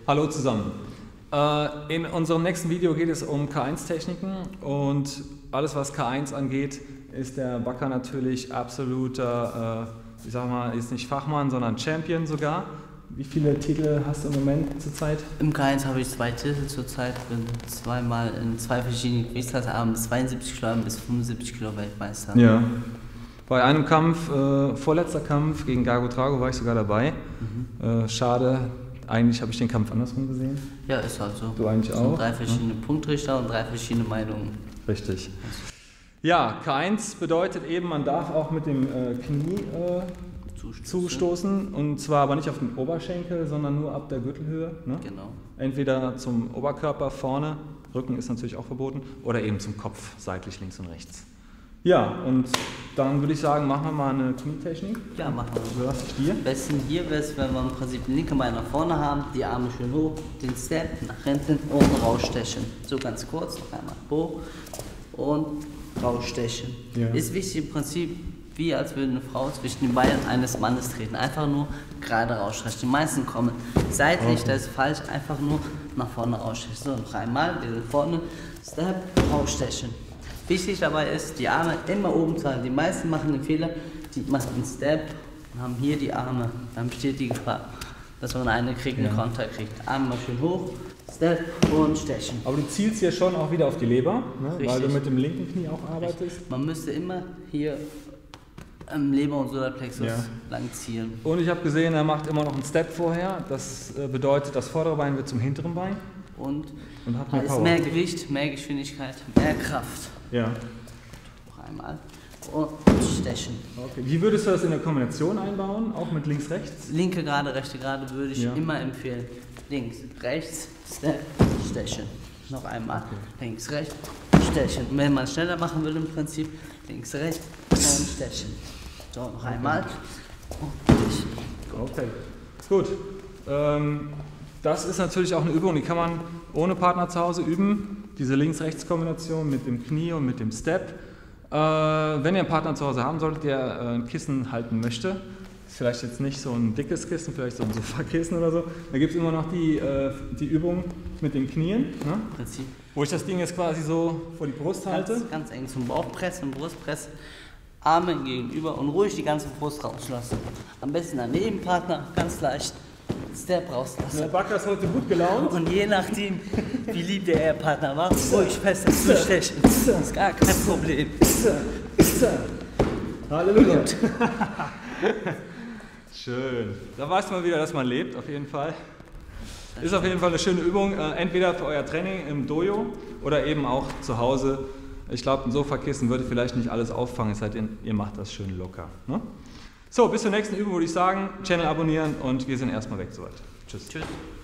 Hallo zusammen. In unserem nächsten Video geht es um K1-Techniken und alles was K1 angeht, ist der Bakker natürlich absoluter, ich sag mal, ist nicht Fachmann, sondern Champion sogar. Wie viele Titel hast du im Moment zurzeit? Im K1 habe ich 2 Titel zurzeit, bin zweimal in 2 verschiedenen Gewichtsklassen, bis 72 Kilo bis 75 Kilo Weltmeister. Ja. Bei einem Kampf, vorletzter Kampf gegen Gago Drago war ich sogar dabei. Schade, eigentlich habe ich den Kampf andersrum gesehen. Ja, ist halt so. Du eigentlich es auch? Sind 3 verschiedene Punktrichter und 3 verschiedene Meinungen. Richtig. Ja, K1 bedeutet eben, man darf auch mit dem Knie zustoßen, und zwar aber nicht auf den Oberschenkel, sondern nur ab der Gürtelhöhe. Ne? Genau. Entweder zum Oberkörper vorne, Rücken ist natürlich auch verboten, oder eben zum Kopf, seitlich links und rechts. Ja, und dann würde ich sagen, machen wir mal eine Knietechnik. Ja, machen wir. Was hier? Am besten hier wäre es, wenn wir im Prinzip den linken Bein nach vorne haben, die Arme schön hoch, den Step nach hinten und rausstechen. So ganz kurz, noch einmal hoch und rausstechen. Ja. Ist wichtig im Prinzip, wie als würde eine Frau zwischen den Beinen eines Mannes treten. Einfach nur gerade rausstechen. Die meisten kommen seitlich, okay. Das ist falsch, einfach nur nach vorne rausstechen. So, noch einmal, wir sind vorne, Step, rausstechen. Wichtig dabei ist, die Arme immer oben zu halten. Die meisten machen den Fehler, die machen einen Step und haben hier die Arme. Dann besteht die Gefahr, dass man einen Konter kriegt. Arme mal schön hoch, Step und stechen. Aber du zielst hier schon auch wieder auf die Leber, ne? Weil du mit dem linken Knie auch arbeitest. Richtig. Man müsste immer hier am Leber- und Solarplexus lang zielen. Und ich habe gesehen, er macht immer noch einen Step vorher. Das bedeutet, das vordere Bein wird zum hinteren Bein. Und hat da ist mehr Gewicht, mehr Geschwindigkeit, mehr Kraft. Ja. Noch einmal. Und stechen. Okay. Wie würdest du das in der Kombination einbauen? Auch mit links, rechts? Linke gerade, rechte gerade würde ich immer empfehlen. Links, rechts, Step, stechen. Noch einmal. Okay. Links, rechts, stechen. Und wenn man schneller machen will im Prinzip, links, rechts und stechen. So, noch einmal. Und stechen. Okay. Gut. Das ist natürlich auch eine Übung, die kann man ohne Partner zu Hause üben. Diese Links-Rechts-Kombination mit dem Knie und mit dem Step. Wenn ihr einen Partner zu Hause haben solltet, der ein Kissen halten möchte, vielleicht jetzt nicht so ein dickes Kissen, vielleicht so ein Sofakissen oder so, da gibt es immer noch die Übung mit den Knien, ne? Prinzip. Wo ich das Ding jetzt quasi so vor die Brust halte. Ganz eng zum Bauchpress und Brustpress, Arme gegenüber und ruhig die ganze Brust rauslassen. Am besten der Nebenpartner, ganz leicht. Step rauslassen. Der Bakker ist heute gut gelaunt. Und je nachdem, wie lieb der Ehepartner war, ruhig fest zustechen. Das ist gar kein Problem. Halleluja. Schön. Da weiß man wieder, dass man lebt, auf jeden Fall. Ist auf jeden Fall eine schöne Übung, entweder für euer Training im Dojo oder eben auch zu Hause. Ich glaube, ein Sofakissen würde vielleicht nicht alles auffangen, es sei denn, ihr macht das schön locker. Ne? So, bis zur nächsten Übung würde ich sagen, Channel abonnieren und wir sind erstmal weg soweit. Tschüss. Tschüss.